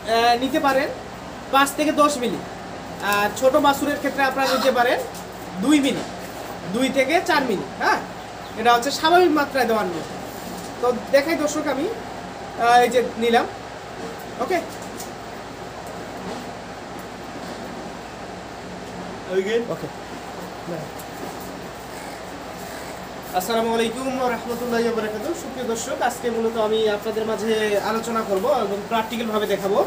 নিতে পারেন 5 থেকে 10 মিলি, আর ছোট বাছুরের ক্ষেত্রে আপনারা নিতে পারেন 2 মিলি, 2 থেকে 4 মিলি। হ্যাঁ, এটা হচ্ছে স্বাভাবিক মাত্রায় দেওয়ার নিয়ম। তো দেখাই দর্শক, আমি এই যে নিলাম। ওকে, ওকে। আসসালামু আলাইকুম ওয়া রাহমাতুল্লাহি ওয়া বারাকাতুহু। সুপ্রিয় দর্শক, আজকে মূলত আমি আপনাদের মাঝে আলোচনা করব এবং প্র্যাকটিক্যাল ভাবে দেখাবো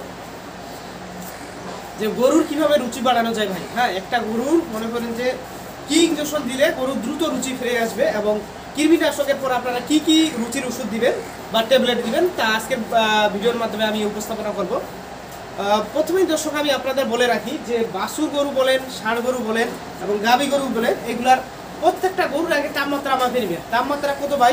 যে গরুর কিভাবে রুচি বাড়ানো যায় ভাই। হ্যাঁ, একটা গরুর মনে করেন যে কি ইনজেকশন দিলে গরুর দ্রুত রুচি ফিরে আসবে এবং কৃমিনাশকের পর আপনারা কি কি রুচির ওষুধ দিবেন বা ট্যাবলেট দিবেন তা আজকের ভিডিওর মাধ্যমে আমি উপস্থাপনা করব। প্রথমেই দর্শক আমি আপনাদের বলে রাখি যে বাছুর গরু বলেন, ষাঁড় গরু বলেন এবং গাভী গরু বলেন, এগুলার প্রত্যেকটা গরুর আগে তাপমাত্রা মাপে নেবেন। তাপমাত্রা কত ভাই?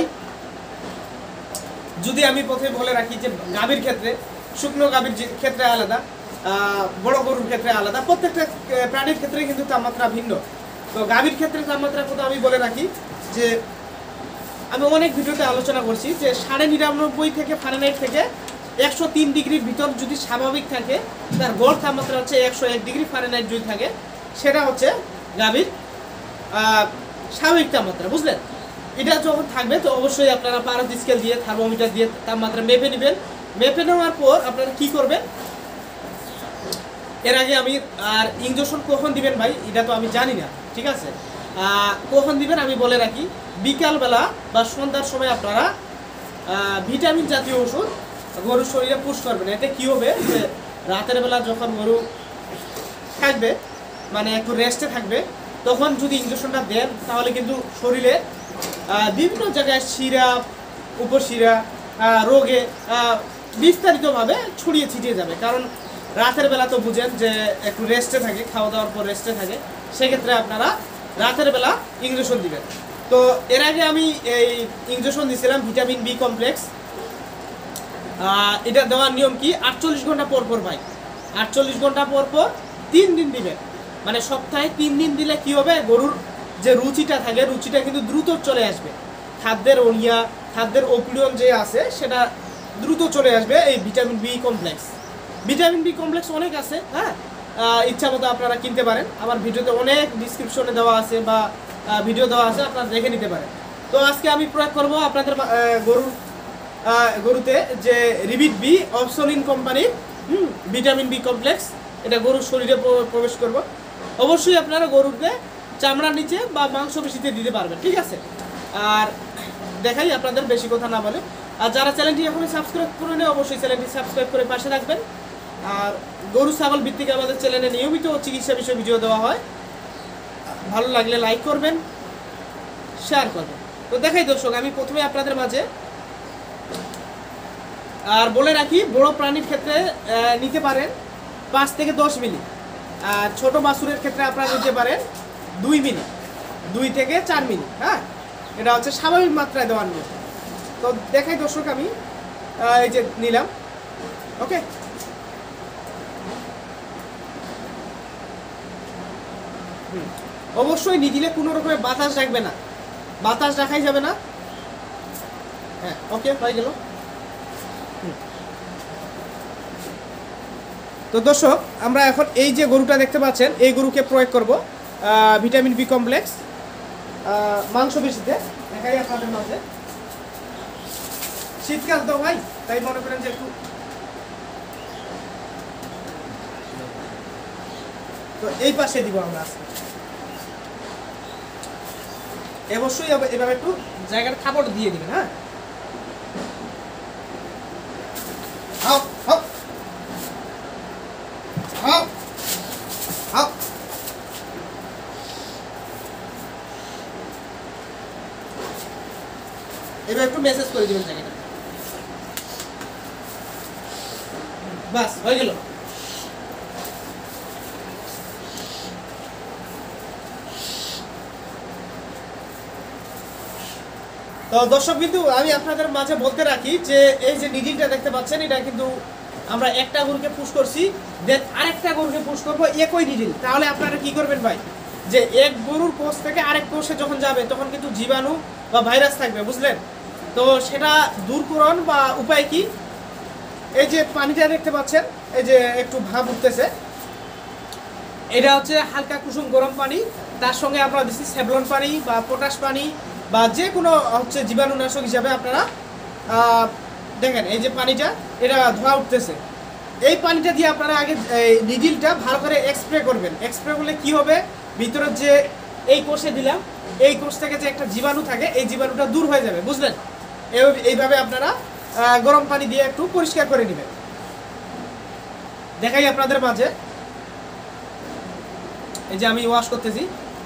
যদি আমি প্রথমে বলে রাখি যে গাভীর ক্ষেত্রে, শুকনো গাভীর ক্ষেত্রে আলাদা, বড় গরুর ক্ষেত্রে আলাদা, প্রত্যেকটা প্রাণীর ক্ষেত্রে কিন্তু তাপমাত্রা ভিন্ন। তো গাভীর ক্ষেত্রে তাপমাত্রা কত আমি বলে রাখি যে আমি অনেক ভিডিওতে আলোচনা করছি যে 99.5 থেকে ফারেনহাইট থেকে 103 ডিগ্রির ভিতর যদি স্বাভাবিক থাকে, তার গড় তাপমাত্রা হচ্ছে 101 ডিগ্রি ফারেনহাইট যদি থাকে, সেটা হচ্ছে গাভীর স্বাভাবিক তাপমাত্রা। বুঝলেন? এটা যখন থাকবে তো অবশ্যই আপনারা পারদ স্কেল দিয়ে, থার্মোমিটার দিয়ে তাপমাত্রা মেপে নেবেন। মেপে নেওয়ার পর আপনারা কি করবেন, এর আগে আমি আর ইনজেকশন কখন দিবেন ভাই এটা তো আমি জানি না, ঠিক আছে? কখন দিবেন আমি বলে রাখি, বিকালবেলা বা সন্ধ্যার সময় আপনারা ভিটামিন জাতীয় ওষুধ গরুর শরীরে পুশ করবেন। এতে কি হবে যে রাতের বেলা যখন গরু থাকবে, মানে একটু রেস্টে থাকবে, তখন যদি ইনজেকশনটা দেন তাহলে কিন্তু শরীরে বিভিন্ন জায়গায় শিরা, উপশিরা রোগে বিস্তারিতভাবে ছড়িয়ে ছিটিয়ে যাবে। কারণ রাতের বেলা তো বুঝেন যে একটু রেস্টে থাকে, খাওয়া দাওয়ার পর রেস্টে থাকে, সেক্ষেত্রে আপনারা রাতের বেলা ইনজেকশন দিবেন। তো এর আগে আমি এই ইনজেকশন দিয়েছিলাম ভিটামিন বি কমপ্লেক্স। এটা দেওয়ার নিয়ম কি, 48 ঘন্টা পর পর ভাই, 48 ঘন্টা পর পর 3 দিন দিবেন। মানে সপ্তাহে 3 দিন দিলে কি হবে, গরুর যে রুচিটা থাকে, রুচিটা কিন্তু দ্রুত চলে আসবে। খাদ্যের ওনিয়া, খাদ্যের অপিনিয়ন যে আছে সেটা দ্রুত চলে আসবে এই vitamin B complex. Vitamin B complex অনেক আছে। হ্যাঁ, ইচ্ছা মতো আপনারা কিনতে পারেন। আমার ভিডিওতে অনেক ডিসক্রিপশনে দেওয়া আছে বা ভিডিও দেওয়া আছে, আপনারা দেখে নিতে পারেন। তো আজকে আমি প্রয়োগ করব আপনাদের গরুতে যে রিবিট বি অপসোলিন কোম্পানির ভিটামিন বি কমপ্লেক্স। এটা গরুর শরীরে প্রবেশ করব। অবশ্যই আপনারা গরুকে চামড়ার নিচে বা মাংসপেশিতে দিতে পারবেন, ঠিক আছে? আর দেখাই আপনাদের বেশি কথা না বলে, আর যারা চ্যানেলটি এখনই সাবস্ক্রাইব করে নেয় অবশ্যই চ্যানেলটি সাবস্ক্রাইব করে পাশে রাখবেন। আর গরু ছাগল ভিত্তিক আমাদের চ্যানেলে নিয়মিত চিকিৎসা বিষয়ে ভিডিও দেওয়া হয়। ভালো লাগলে লাইক করবেন, শেয়ার করবেন। তো দেখাই দর্শক, আমি প্রথমে আপনাদের মাঝে আর বলে রাখি, বড় প্রাণীর ক্ষেত্রে নিতে পারেন 5 থেকে 10 মিলি, আর ছোট বাছুরের ক্ষেত্রে আপনারা নিতে পারেন 2 মিলি, 2 থেকে 4 মিলি। হ্যাঁ, এটা হচ্ছে স্বাভাবিক মাত্রায় দেওয়ার নিয়ম। তো দেখাই দর্শক, আমি এই যে নিলাম। ওকে, অবশ্যই নিদিলে কোনো রকমের বাতাস রাখবে না, বাতাস রাখাই যাবে না। হ্যাঁ, ওকে, হয়ে গেল। তো দর্শক, আমরা এখন এই যে গরুটা দেখতে পাচ্ছেন, এই গরুকে প্রয়োগ করব ভিটামিন বি কমপ্লেক্স মাংসপেশিতে। দেখাই আপনাদের মাঝে, শীতকাল তো ভাই, তাই মনে করেন যে একটু, তো এই পাশে দিব আমরা আজকে। অবশ্যই এভাবে একটু জায়গাটা খাবার দিয়ে দিবেন। হ্যাঁ, এবার একটু মেসেজ করে দিবেন জায়গাটা। বাস, হয়ে গেল। তো দর্শক বিন্দু, আমি আপনাদের মাঝে বলতে রাখি যে এই যে নিডিলটা দেখতে পাচ্ছেন, এটা কিন্তু আমরা একটা গরুকে পুশ করছি, দেন আরেকটা গরুকে পুশ করবো একই নিডিল। তাহলে আপনারা কি করবেন ভাই, যে এক গরুর কোষ থেকে আরেক কোষে যখন যাবে তখন কিন্তু জীবাণু বা ভাইরাস থাকবে, বুঝলেন? তো সেটা দূরকরণ বা উপায় কি, এই যে পানিটা দেখতে পাচ্ছেন, এই যে একটু ভাব উঠতেছে, এটা হচ্ছে হালকা কুসুম গরম পানি, তার সঙ্গে আমরা দিচ্ছি সেভলন পানি বা পটাশ পানি বা যে কোনো হচ্ছে জীবাণুনাশক হিসাবে আপনারা দেখেন এই যে পানিটা এটা ধোয়া উঠতেছে। এই পানিটা দিয়ে আপনারা আগে নিডিলটা ভালো করে স্প্রে করবেন। স্প্রে করলে কি হবে, ভিতরে যে এই কোষে দিলাম এই কোষ থেকে যে একটা জীবাণু থাকে এই জীবাণুটা দূর হয়ে যাবে, বুঝলেন? এইভাবে আপনারা গরম পানি দিয়ে একটু পরিষ্কার করে নেবেন। দেখাই আপনাদের মাঝে, এই যে আমি ওয়াশ করতেছি।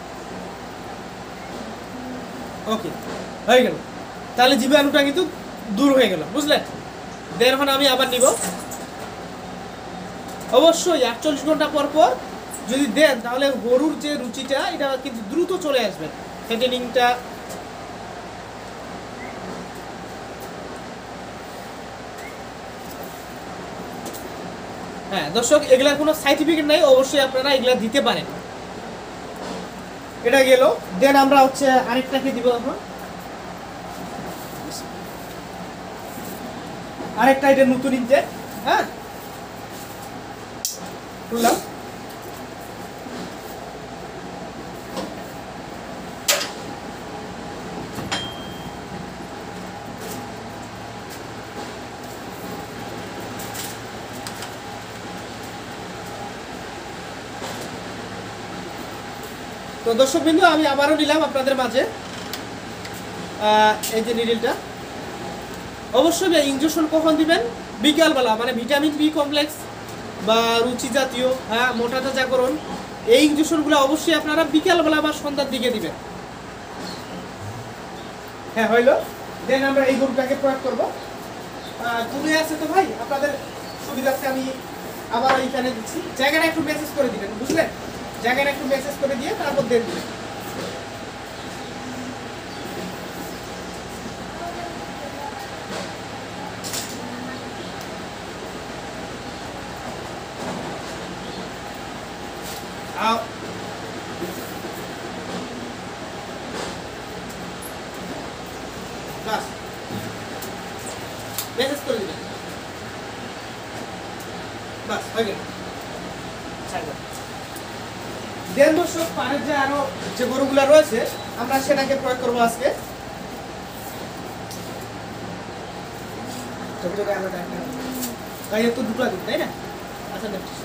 ওকে, হয়ে গেল। তাহলে জীবাণুটা কিন্তু দূর হয়ে গেল, বুঝলেন? এখন আমি আবার নিব। অবশ্যই 48 ঘন্টা পর পর যদি দেন তাহলে গরুর যে রুচিটা এটা কিন্তু দ্রুত চলে আসবে, ফ্যাটেনিংটা। হ্যাঁ দর্শক, এগুলার কোনো সার্টিফিকেট নাই, অবশ্যই আপনারা এগুলা দিতে পারেন। এটা গেল। দেন আমরা হচ্ছে আরেকটাকে দিব এখন, আরেকটা এটা নতুন ইনটেক। হ্যাঁ, খুললাম। তো দর্শক বিন্দু, আমি আবারও নিলাম আপনাদের মাঝে এই যে নিডলটা। অবশ্যই ইনজেকশন কখন দিবেন? বিকালবেলা, মানে ভিটামিন বি কমপ্লেক্স বা রুচি জাতীয়, হ্যাঁ, মোটা তাজাকরণ, এই ইনজেকশনগুলো অবশ্যই আপনারা বিকালবেলা বা সন্ধ্যার দিকে দিবেন। হ্যাঁ, হইলো। দেন আমরা এই গরুটাকে প্রয়োগ করবো। দূরে আছে তো ভাই, আপনাদের সুবিধার্থে আমি আবার এইখানে দিচ্ছি। জায়গাটা একটু মেসেজ করে দিবেন, বুঝলেন? জায়গাটা একটু মেসেজ করে দিয়ে তারপর দেন দিবেন। বাস মেসেজ করে দিবেন, বাস হয়ে গেল। দেন দর্শক, পাড়ের যে আরো যে গরুগুলা রয়েছে আমরা সেটাকে প্রয়োগ করবো আজকে। দুটো দিন, তাই না? আচ্ছা,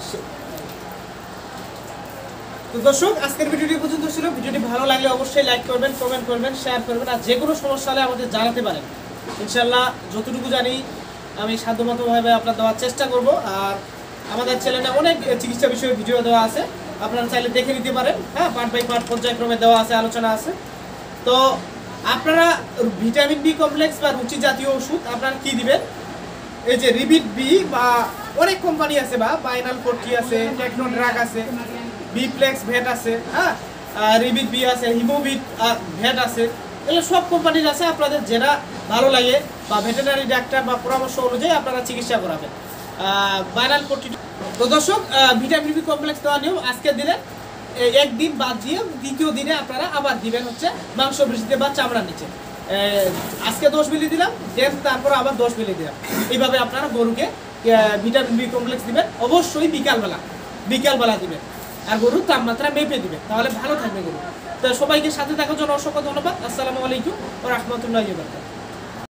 তো দর্শক, আজকের ভিডিওটি পর্যন্ত ছিল। ভিডিওটি ভালো লাগলে অবশ্যই লাইক করবেন, কমেন্ট করবেন, শেয়ার করবেন, আর যে কোনো সমস্যা হলে আমাদের জানাতে পারেন। ইনশাল্লাহ যতটুকু জানি আমি সাধ্যমতভাবে আপনার দেওয়ার চেষ্টা করব। আর আমাদের চ্যানেলে অনেক চিকিৎসা বিষয়ে ভিডিও দেওয়া আছে, আপনারা চাইলে দেখে নিতে পারেন। হ্যাঁ, পার্ট বাই পার্ট পর্যায়ক্রমে দেওয়া আছে, আলোচনা আছে। তো আপনারা ভিটামিন বি কমপ্লেক্স বা রুচি জাতীয় ওষুধ আপনারা কি দিবেন? এই যে রিবিট বি বা অনেক কোম্পানি আছে, বা বাইনাল 40 আছে, টেকনো ড্রাগ আছে, বিপ্লেক্স ভেট আছে, হ্যাঁ, রিবিট বি আছে, হিমোবিট ভেট আছে, এগুলো সব কোম্পানির আছে। আপনাদের যেটা ভালো লাগে বা ভেটেরিনারি ডাক্তার বা পরামর্শ অনুযায়ী আপনারা চিকিৎসা করাবেন। বাইনাল 40। তো দর্শক, ভিটামিন বি কমপ্লেক্স দেওয়া নিয়ম, আজকে দিলেন একদিন বাদ দিয়ে দ্বিতীয় দিনে আপনারা আবার দিবেন হচ্ছে মাংস পেশিতে বা চামড়ার নিচে। আজকে 10 মিলি দিলাম, দেন তারপর আবার 10 মিলি দিলাম। এইভাবে আপনারা গরুকে ভিটামিন বি কমপ্লেক্স দিবেন। অবশ্যই বিকালবেলা দিবেন, আর গরুর তাপমাত্রা মেপে দিবেন, তাহলে ভালো থাকবে গরু। তো সবাইকে সাথে থাকার জন্য অসংখ্য ধন্যবাদ। আসসালামু আলাইকুম ওয়া রাহমাতুল্লাহি ওয়া বারাকাতুহু।